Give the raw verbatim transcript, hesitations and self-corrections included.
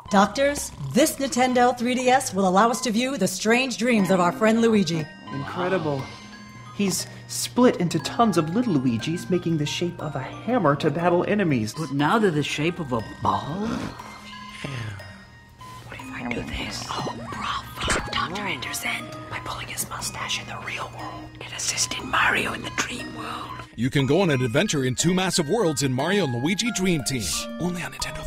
Doctors, this Nintendo three D S will allow us to view the strange dreams of our friend Luigi. Incredible. He's split into tons of little Luigis, making the shape of a hammer to battle enemies. But now they're the shape of a ball? What if I do this? Oh, bravo, Doctor Anderson. By pulling his mustache in the real world, it assisted Mario in the dream world. You can go on an adventure in two massive worlds in Mario and Luigi Dream Team. Only on Nintendo